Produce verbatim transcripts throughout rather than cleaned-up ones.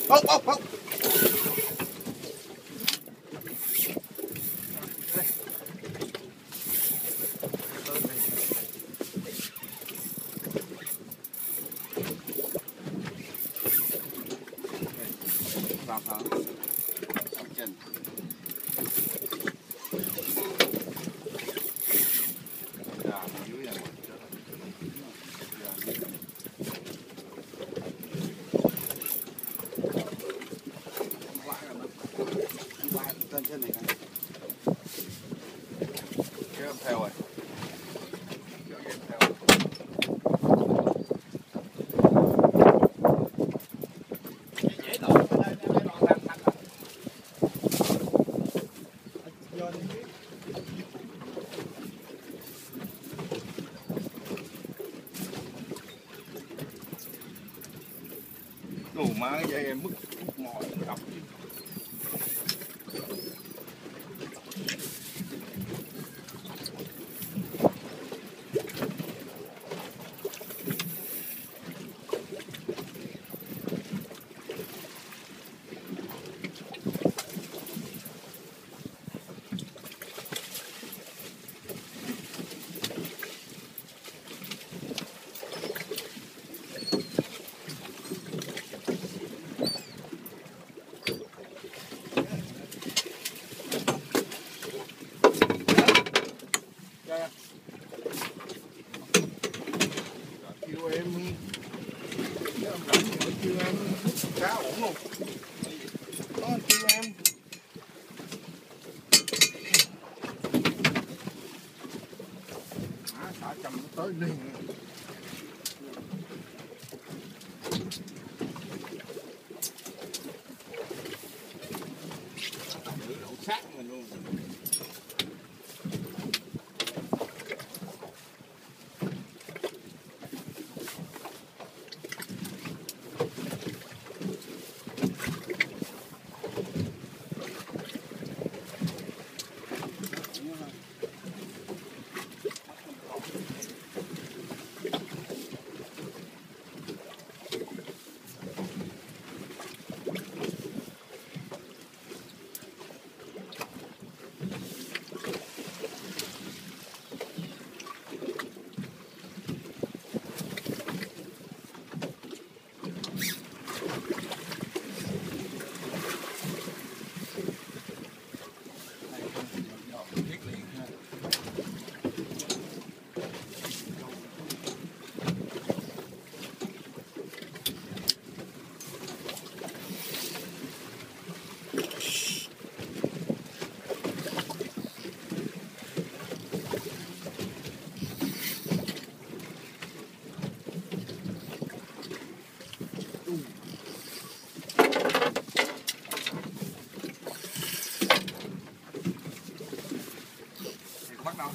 Hốc hốc hốc. Vào hả? Chân. Dạ, dưới này. Trên trên này này. Kéo em theo rồi. Kéo em theo. Dễ đổ đây đây đây đoạn thành thành rồi. Vô đi. Đồ má cái dây em mất mỏi đập. Kêu em em rảnh rồi kêu em cá ổn luôn. Đó anh kêu em. Á xả chầm nó tới liền. Đổ sát mình luôn. Bắt đầu.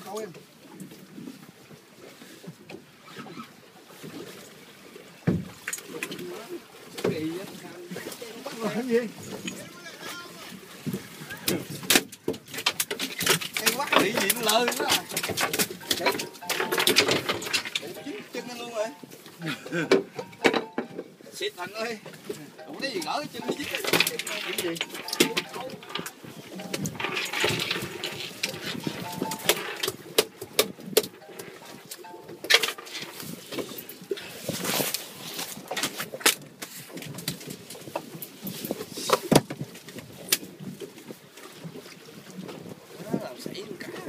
câu em. Kỳ á. Làm gì? Em bắt bị gì nó lơi đó. Chín chân anh luôn rồi. Xịt Thành ơi. Đủ cái gì gỡ chân nó dứt. Cái gì? Đó làm sảy luôn cá.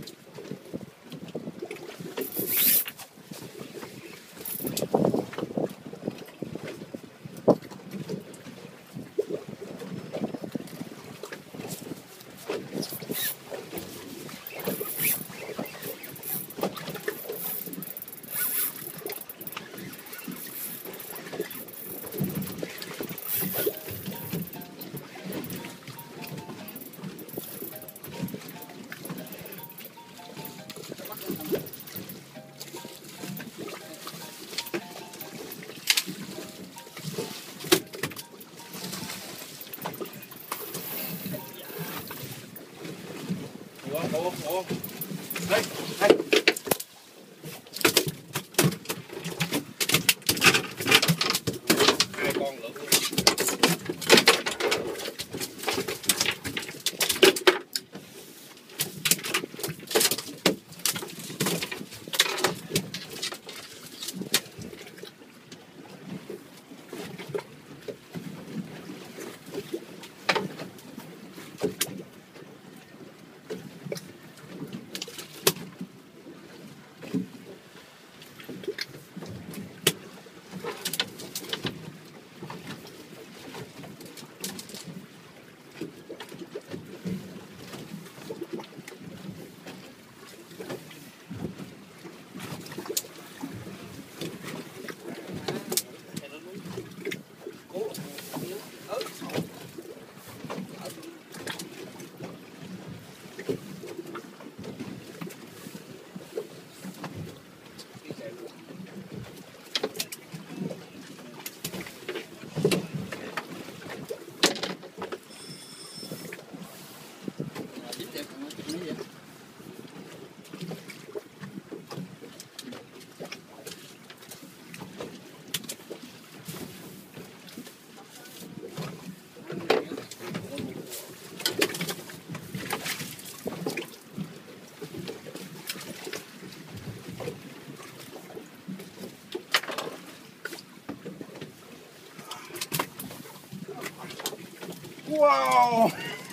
Ủa, ủa, ủa. Đây, đây. Hai con lượt. Wow.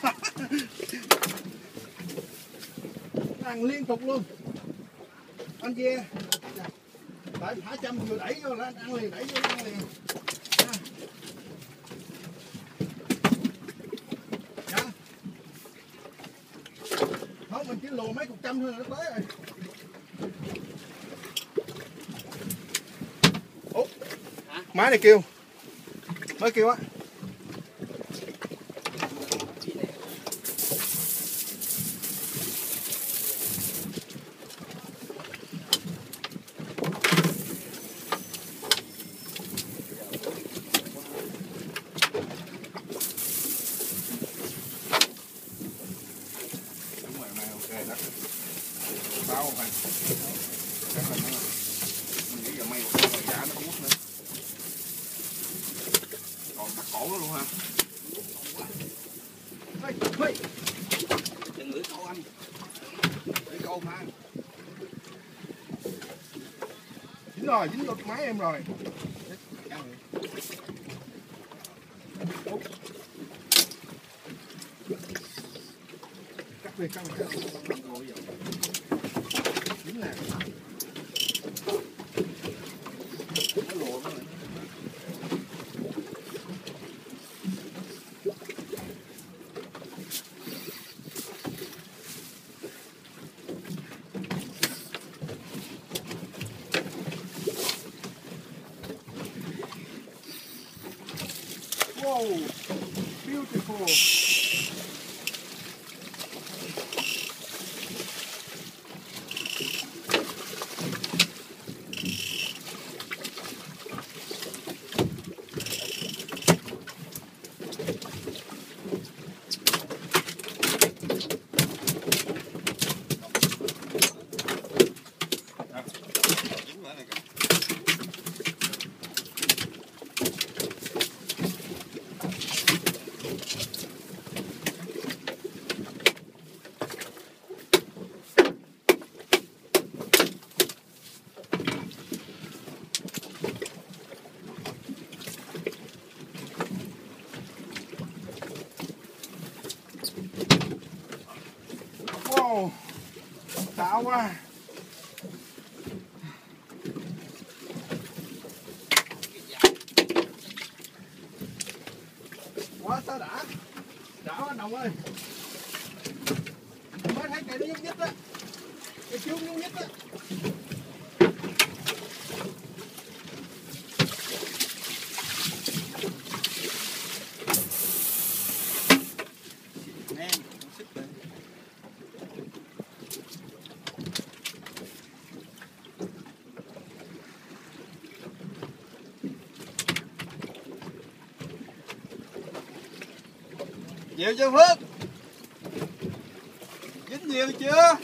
Ăn liên tục luôn. Anh về. Tại thả châm vừa đẩy vô là anh ăn liền, đẩy vô ăn liền. À. Dạ. Không, mình chỉ lùa mấy cục châm thôi là nó tới rồi. Ủa? Máy này kêu. Mới kêu á. Bao phải. Chắc là nó mình nghĩ giờ may một con giá nó hút nữa. Còn cắt cổ nó luôn ha. Hey, hey. Đừng lưỡi câu anh. Lưỡi câu mà. Dính rồi, dính vào máy em rồi. Cắt đi, cắt đi. Dính nè. Nó lùa nó này. Wow, beautiful. đã quá. Quá sao đã. Đã quá Đồng ơi. Mới thấy cây nó nhúc nhích á. Cây chuông nhúc nhích á. Nhiều chưa Phước? Dính nhiều chưa?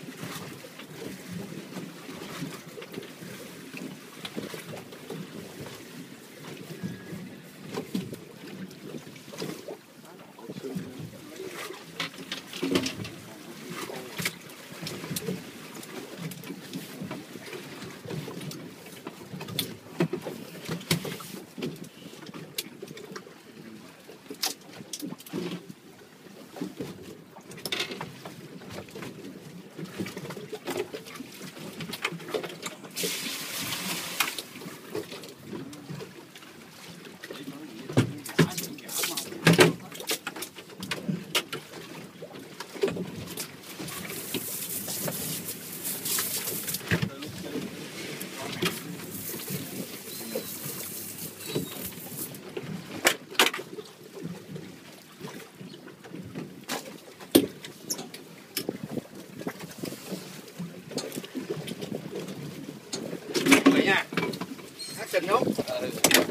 Nha. Hát trình không? Ừ.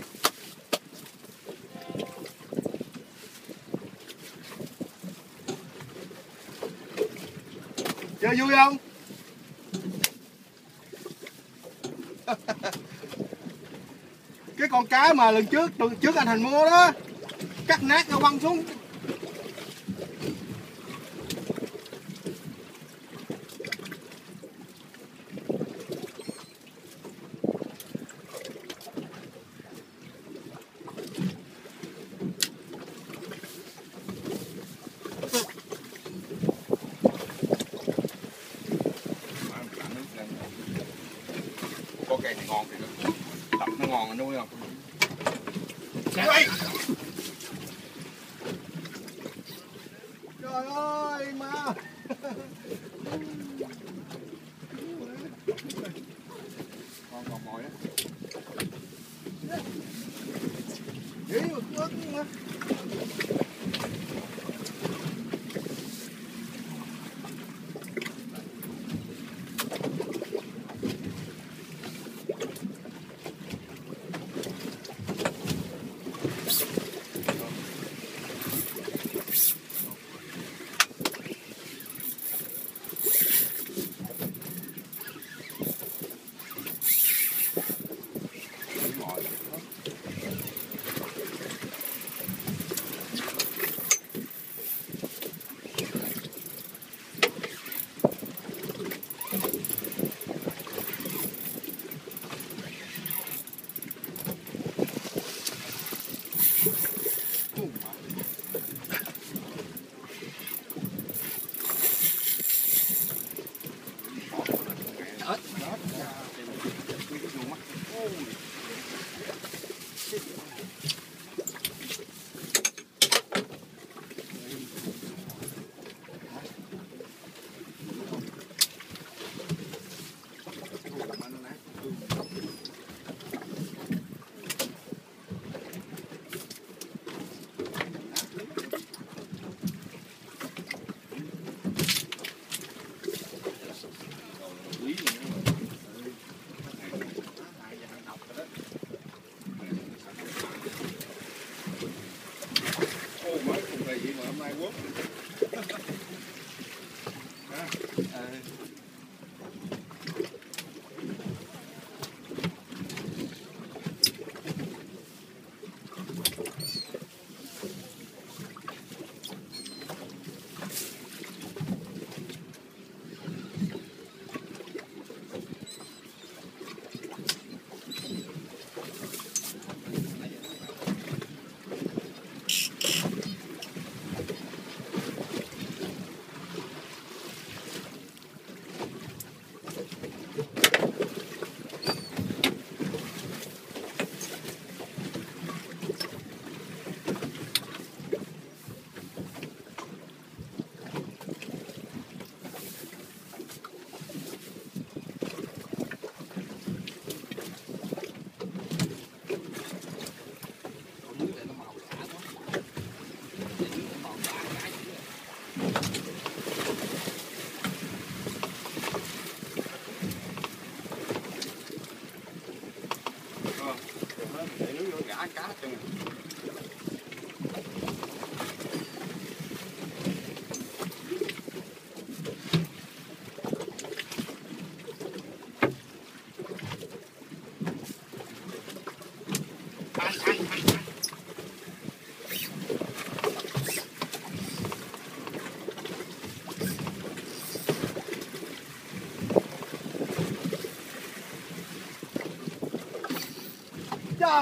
Chơi vui không? Cái con cá mà lần trước tuần trước anh Thành mua đó, cắt nát nó quăng xuống. Có cây này ngon thì nó tập nó ngon rồi nuôi không? Chạy đi! Trời ơi ma! Con còn mồi á. Dí mà cướp mà.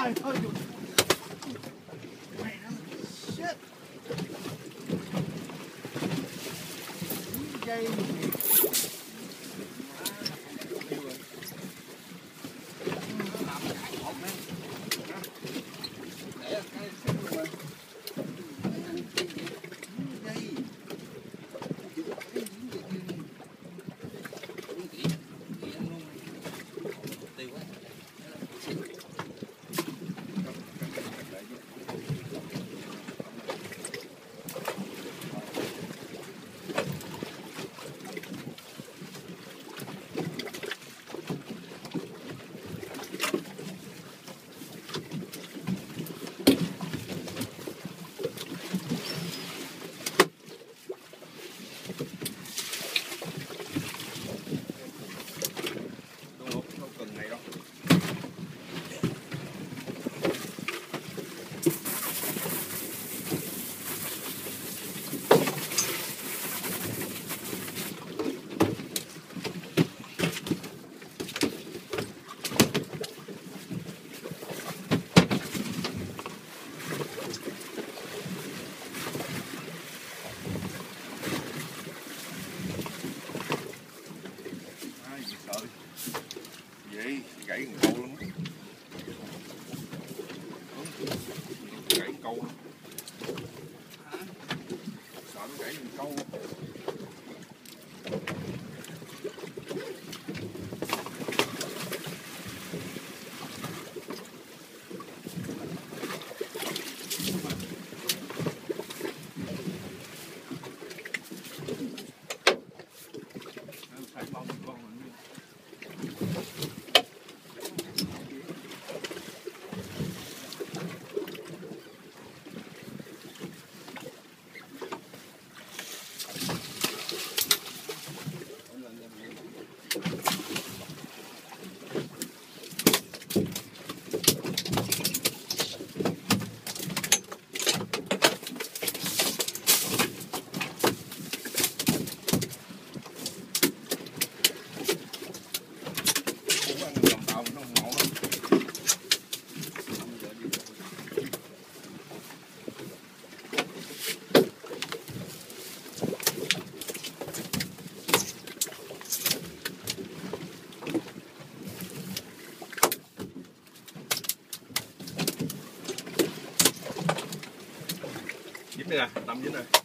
Trời ơi. Mẹ nó shit. Dây vậy gãy một câu luôn, gãy một câu, sợ nó gãy một câu. Dính đây nè, tầm dính nè.